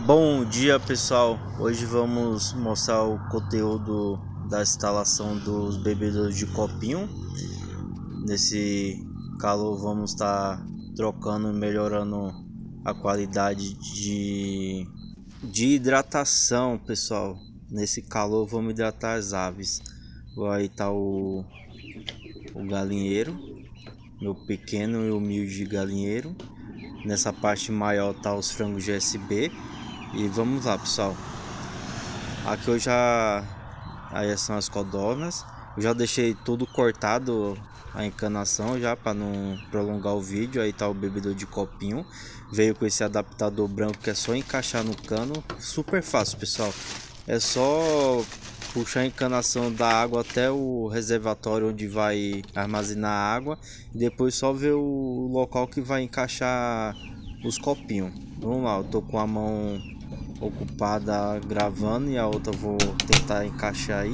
Bom dia, pessoal. Hoje vamos mostrar o conteúdo da instalação dos bebedouros de copinho. Nesse calor vamos estar trocando e melhorando a qualidade de hidratação, pessoal. Nesse calor vamos hidratar as aves. Aí tá o galinheiro, meu pequeno e humilde galinheiro. Nessa parte maior tá os frangos GSB. E vamos lá, pessoal. Aqui eu já... Aí são as codornas. Eu já deixei tudo cortado, a encanação já, para não prolongar o vídeo. Aí tá o bebedor de copinho. Veio com esse adaptador branco que é só encaixar no cano. Super fácil, pessoal. É só puxar a encanação da água até o reservatório onde vai armazenar a água. E depois só ver o local que vai encaixar os copinhos. Vamos lá, eu tô com a mão ocupada gravando e a outra vou tentar encaixar aí.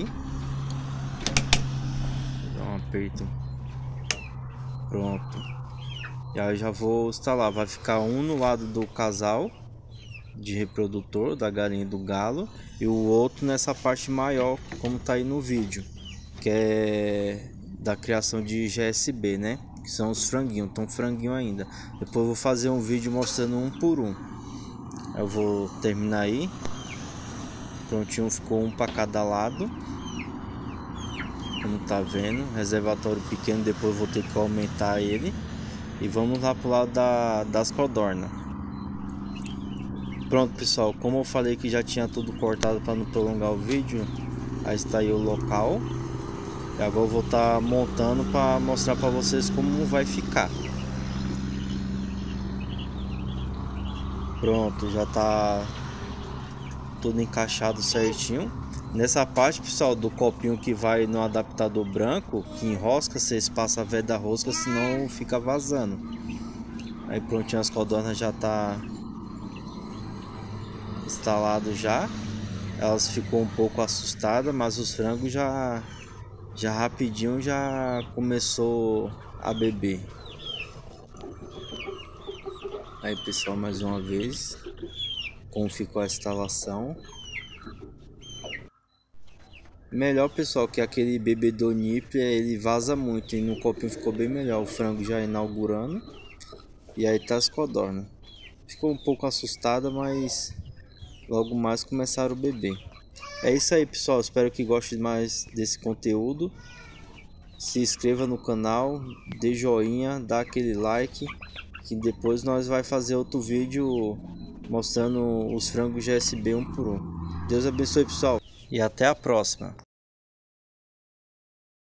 Dá um aperto. Pronto. E aí já vou instalar. Vai ficar um no lado do casal de reprodutor da galinha e do galo e o outro nessa parte maior, como tá aí no vídeo, que é da criação de GSB, né? Que são os franguinhos, tão franguinho ainda. Depois eu vou fazer um vídeo mostrando um por um. Eu vou terminar aí. Prontinho, ficou um para cada lado. Como tá vendo, reservatório pequeno, depois eu vou ter que aumentar ele. E vamos lá pro lado das codornas. Pronto, pessoal, como eu falei que já tinha tudo cortado para não prolongar o vídeo, aí está aí o local. E agora eu vou estar montando para mostrar para vocês como vai ficar. Pronto, já tá tudo encaixado certinho. Nessa parte, pessoal, do copinho que vai no adaptador branco, que enrosca, vocês passam a veda rosca, senão fica vazando. Aí prontinho, as codornas já tá instalado já. Elas ficou um pouco assustadas, mas os frangos já rapidinho já começou a beber. Aí, pessoal, mais uma vez como ficou a instalação. Melhor, pessoal, que aquele bebedor NIP, ele vaza muito e no copinho ficou bem melhor. O frango já inaugurando e aí tá as codornas. Ficou um pouco assustada, mas logo mais começaram a beber. É isso aí, pessoal, espero que gostem mais desse conteúdo. Se inscreva no canal, dê joinha, dá aquele like, que depois nós vai fazer outro vídeo mostrando os frangos GSB um por um. Deus abençoe, pessoal, e até a próxima.